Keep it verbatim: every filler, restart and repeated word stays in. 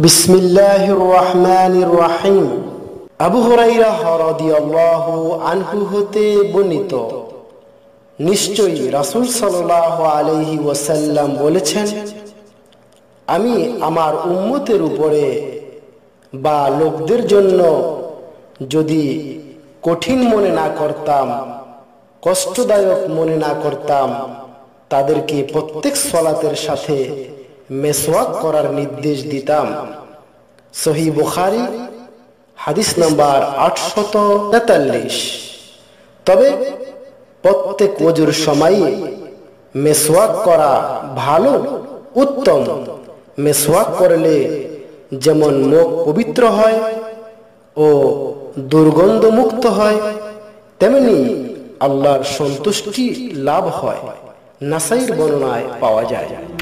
বিসমিল্লাহির রহমানির রহিম। আবু হুরায়রা রাদিয়াল্লাহু আনহু হতে বর্ণিত, নিশ্চয়ই রাসূল সাল্লাল্লাহু আলাইহি ওয়াসাল্লাম বলেছেন, আমি আমার উম্মতের উপরে বা লোকদের জন্য যদি কঠিন মনে না করতাম, কষ্টদায়ক মনে না করতাম, তাদেরকে প্রত্যেক সালাতের সাথে মেসওয়াক করার নির্দেশ দিতাম। সহিহ বুখারী হাদিস নাম্বার আটশত তেতাল্লিশ। তবে প্রত্যেক ওযুর সময় মেসওয়াক করা ভালো, উত্তম। মেসওয়াক করলে যেমন মুখ পবিত্র হয় ও দুর্গন্ধ মুক্ত হয়, তেমনি আল্লাহর সন্তুষ্টি লাভ হয়। নাসাইর বর্ণনায় পাওয়া যায়।